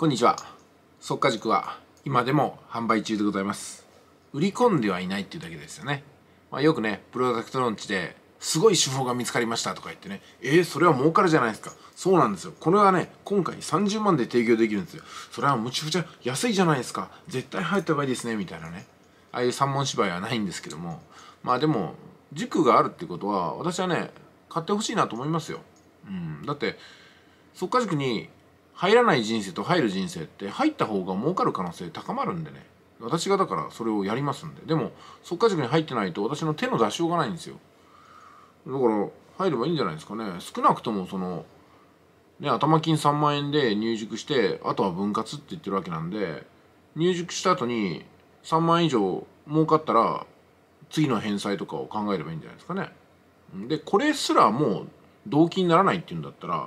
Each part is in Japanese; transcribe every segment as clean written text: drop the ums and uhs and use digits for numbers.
こんにちは。速稼塾は今でも販売中でございます。売り込んではいないっていうだけですよね。よくね、プロダクトローンチですごい手法が見つかりましたとか言ってね、それは儲かるじゃないですか。そうなんですよ。これはね、今回30万で提供できるんですよ。それはむちゃくちゃ安いじゃないですか。絶対入った方がいいですね、みたいなね。ああいう三文芝居はないんですけども、でも、塾があるってことは、私はね、買ってほしいなと思いますよ。だって、速稼塾に入らない人生と入る人生って入った方が儲かる可能性高まるんでね、私がだからそれをやりますんで。でも速稼塾に入ってないと私の手の出しようがないんですよ。だから入ればいいんじゃないですかね。少なくとも頭金3万円で入塾して、あとは分割って言ってるわけなんで、入塾した後に3万円以上儲かったら次の返済とかを考えればいいんじゃないですかね。でこれすらもう動機にならないっていうんだったら、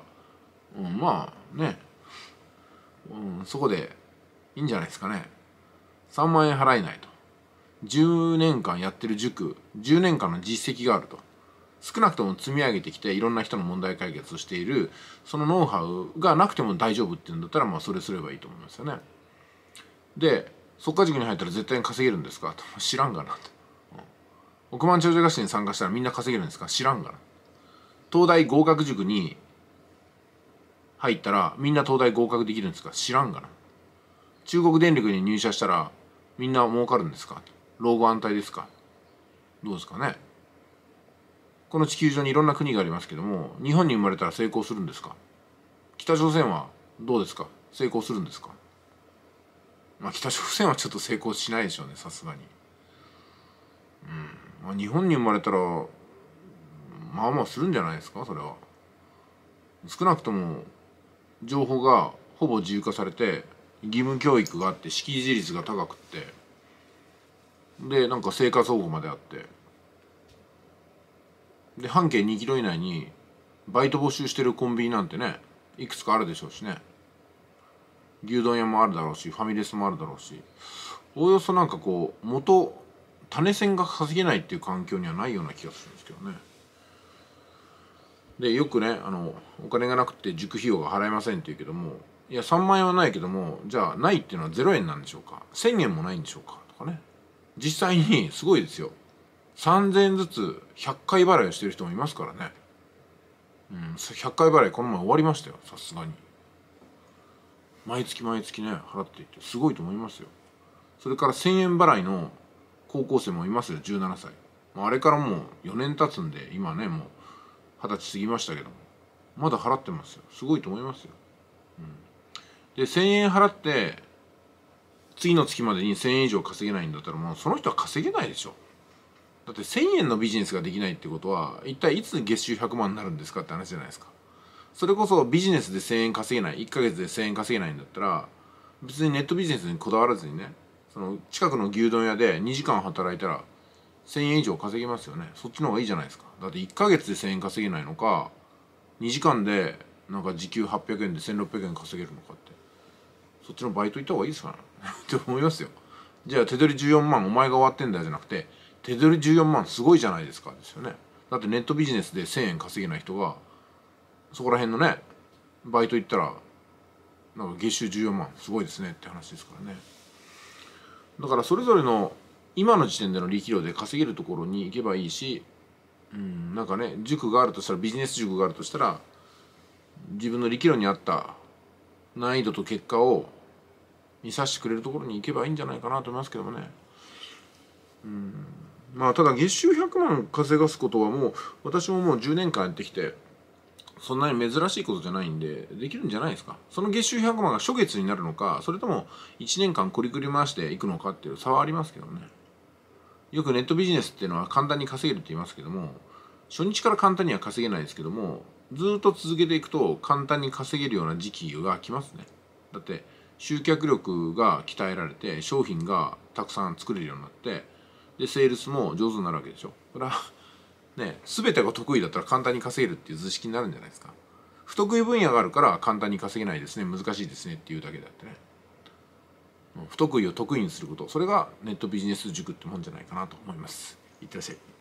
そこでいいんじゃないですかね。3万円払えないと。10年間やってる塾、10年間の実績があると。少なくとも積み上げてきていろんな人の問題解決をしている、そのノウハウがなくても大丈夫っていうんだったら、それすればいいと思いますよね。で、速稼塾に入ったら絶対に稼げるんですかと。知らんがなと。億万長者合戦に参加したらみんな稼げるんですか、知らんがな。東大合格塾に入ったらみんな東大合格できるんですか、知らんがな。中国電力に入社したらみんな儲かるんですか、老後安泰ですか、どうですかね。この地球上にいろんな国がありますけども、日本に生まれたら成功するんですか。北朝鮮はどうですか、成功するんですか。北朝鮮はちょっと成功しないでしょうね、さすがに。日本に生まれたらするんじゃないですか、それは。少なくとも情報がほぼ自由化されて、義務教育があって、識字率が高くって、でなんか生活保護まであって、で半径2キロ以内にバイト募集してるコンビニなんてね、いくつかあるでしょうしね。牛丼屋もあるだろうし、ファミレスもあるだろうし、おおよそ種銭が稼げないっていう環境にはないような気がするんですけどね。でよくね、お金がなくて塾費用が払えませんって言うけども、いや3万円はないけども、じゃあないっていうのは0円なんでしょうか、1000円もないんでしょうかとかね。実際にすごいですよ。3000円ずつ100回払いをしてる人もいますからね。100回払いこの前終わりましたよ、さすがに。毎月毎月ね払っていってすごいと思いますよ。それから1000円払いの高校生もいますよ、17歳。あれからもう4年経つんで、今ねもう20歳過ぎましたけども、まだ払ってますよ。すごいと思いますよ。で1000円払って次の月までに1000円以上稼げないんだったら、もうその人は稼げないでしょ。だって1000円のビジネスができないってことは、一体いつ月収100万になるんですかって話じゃないですか。それこそビジネスで1000円稼げない、1ヶ月で1000円稼げないんだったら、別にネットビジネスにこだわらずにね、その近くの牛丼屋で2時間働いたら1000円以上稼げますよね。そっちの方がいいじゃないですか。だって1ヶ月で1000円稼げないのか、2時間でなんか時給800円で1600円稼げるのかって、そっちのバイト行った方がいいですかねって思いますよ。じゃあ手取り14万お前が終わってんだよじゃなくて、手取り14万すごいじゃないですかですよね。だってネットビジネスで1000円稼げない人がそこら辺のねバイト行ったらなんか月収14万すごいですねって話ですからね。だからそれぞれの今の時点での力量で稼げるところに行けばいいし、なんかね、塾があるとしたら、ビジネス塾があるとしたら、自分の力量に合った難易度と結果を見させてくれるところに行けばいいんじゃないかなと思いますけどもね。ただ月収100万稼がすことはもう、私ももう10年間やってきてそんなに珍しいことじゃないんで、できるんじゃないですか。その月収100万が初月になるのか、それとも1年間こりくり回していくのかっていう差はありますけどね。よくネットビジネスっていうのは簡単に稼げるって言いますけども、初日から簡単には稼げないですけども、ずっと続けていくと簡単に稼げるような時期が来ますね。だって集客力が鍛えられて、商品がたくさん作れるようになって、でセールスも上手になるわけでしょ。それはね、全てが得意だったら簡単に稼げるっていう図式になるんじゃないですか。不得意分野があるから簡単に稼げないですね、難しいですねっていうだけであってね。不得意を得意にすること、それがネットビジネス塾ってもんじゃないかなと思います。いってらっしゃい。